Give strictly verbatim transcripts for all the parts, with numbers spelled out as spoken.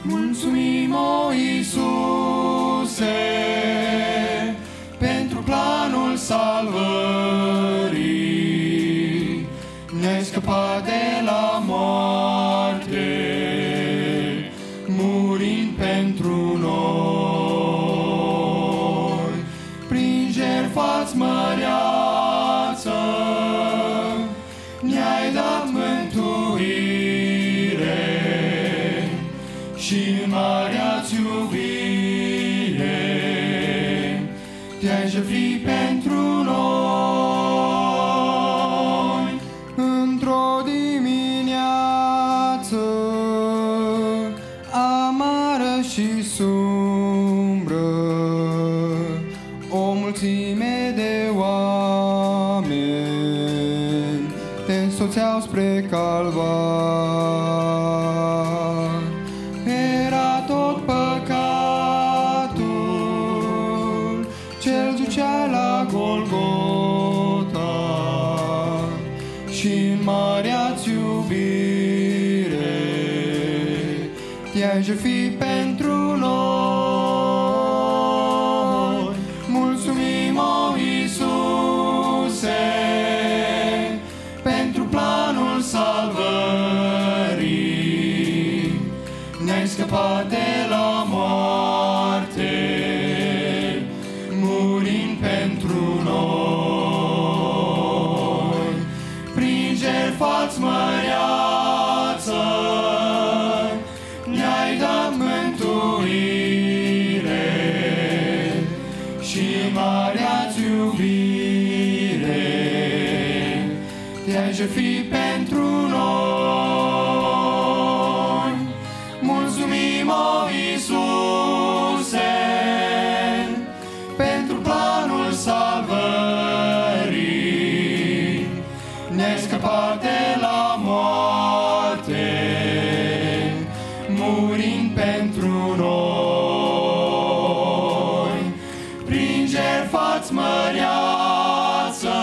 Mulțumim, o Iisuse, pentru planul salvării. Ne-ai scăpat de la moarte, murind pentru noi. Prin jertfa-ți măreață ne-ai dat mântuire și în marea-ți iubire te-ai jertfit pentru noi. Într-o dimineață amară și sumbră, o mulțime de oameni te însoțeau spre calvar. Era tot păcatul ce-l ducea la Golgota și în marea-ți iubire te-ai jertfit pentru noi. Mulțumim, o Iisuse, pentru planul salvării. Ne-ai scăpat de la moarte, murind pentru noi. Prin jertfa-ți măreață ne-ai dat mântuire și în marea-ți iubire te-ai jertfit pentru noi. Mulțumim, o Iisuse, pentru planul salvării. Ne-ai scăpat de la moarte, murind pentru noi. Prin jertfa-ți măreață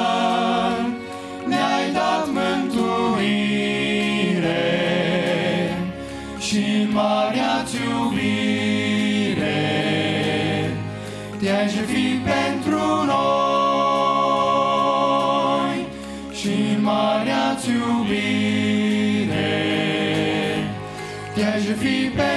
ne-ai dat mântuire și în marea-ți iubire te-ai jertfit pentru noi. Și în marea-ți iubire te-ai jertfit pentru noi.